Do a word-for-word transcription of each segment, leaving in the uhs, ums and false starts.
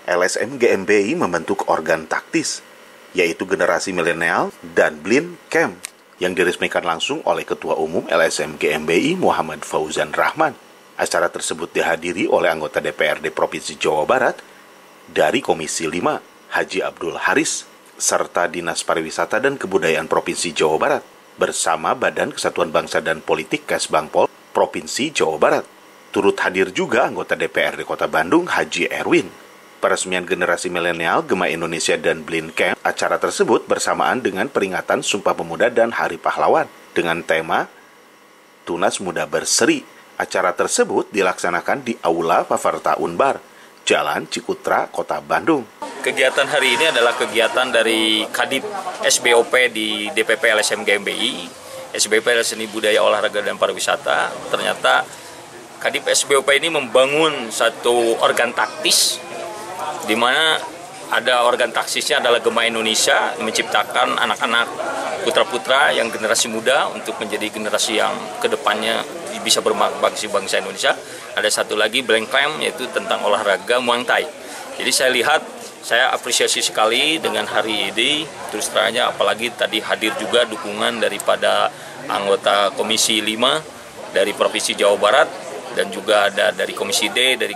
L S M G M B I membentuk organ taktis, yaitu Generasi Milenial dan Blind Camp, yang diresmikan langsung oleh Ketua Umum L S M G M B I Muhammad Fauzan Rahman. Acara tersebut dihadiri oleh anggota D P R D Provinsi Jawa Barat dari Komisi lima, Haji Abdul Haris, serta Dinas Pariwisata dan Kebudayaan Provinsi Jawa Barat, bersama Badan Kesatuan Bangsa dan Politik Kesbangpol Provinsi Jawa Barat. Turut hadir juga anggota D P R D Kota Bandung, Haji Erwin. Peresmian Generasi Milenial, Gema Indonesia, dan Blind Camp. Acara tersebut bersamaan dengan peringatan Sumpah Pemuda dan Hari Pahlawan dengan tema Tunas Muda Berseri. Acara tersebut dilaksanakan di Aula Fafarta Unbar, Jalan Cikutra, Kota Bandung. Kegiatan hari ini adalah kegiatan dari Kadip S B O P di D P P L S M G M B I, S B O P Seni Budaya Olahraga dan Pariwisata. Ternyata Kadip S B O P ini membangun satu organ taktis, di mana ada organ taktisnya adalah Gema Indonesia, menciptakan anak-anak putra-putra yang generasi muda untuk menjadi generasi yang kedepannya bisa berbangsa bangsa Indonesia. Ada satu lagi Blind Camp, yaitu tentang olahraga Muay Thai. Jadi saya lihat, saya apresiasi sekali dengan hari ini, terus terangnya apalagi tadi hadir juga dukungan daripada anggota Komisi lima dari Provinsi Jawa Barat, dan juga ada dari Komisi D, dari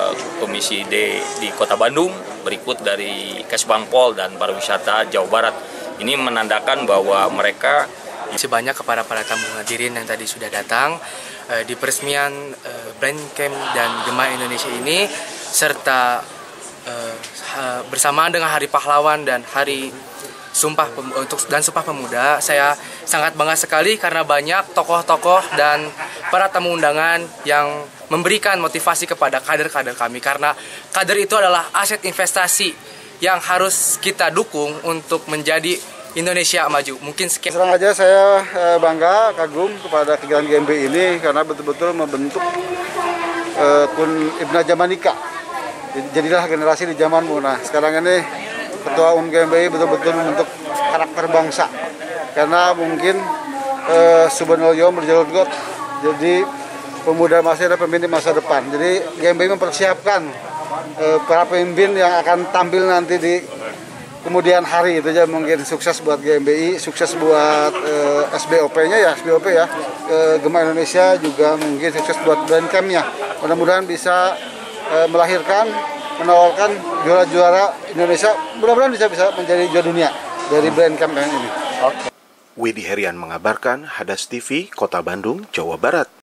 Komisi D di Kota Bandung, berikut dari Kesbangpol dan Pariwisata Jawa Barat. Ini menandakan bahwa mereka sebanyak kepada para tamu hadirin yang tadi sudah datang eh, di peresmian eh, Blind Camp dan Gema Indonesia ini, serta eh, bersamaan dengan Hari Pahlawan dan Hari Sumpah untuk dan Sumpah Pemuda. Saya sangat bangga sekali karena banyak tokoh-tokoh dan para tamu undangan yang memberikan motivasi kepada kader-kader kami, karena kader itu adalah aset investasi yang harus kita dukung untuk menjadi Indonesia maju. Mungkin sekian. Serang aja saya bangga, kagum kepada kegiatan G M B I ini karena betul-betul membentuk uh, kun Ibna Jamanika. Jadilah generasi di zamanmu. Nah, sekarang ini Ketua Umum G M B I betul-betul membentuk karakter bangsa. Karena mungkin uh, Subhanallah berjalur got, jadi pemuda masa dan pemimpin masa depan. Jadi G M B I mempersiapkan uh, para pemimpin yang akan tampil nanti di kemudian hari. Itu aja mungkin sukses buat G M B I, sukses buat uh, S B O P-nya ya, S B O P ya, uh, Gema Indonesia juga mungkin sukses buat Blind Camp-nya. Mudah-mudahan bisa uh, melahirkan, menawarkan juara-juara Indonesia. Mudah-mudahan bisa bisa menjadi juara dunia dari Blind Camp yang ini. Widi Herian mengabarkan, Hadas T V, Kota Bandung, Jawa Barat.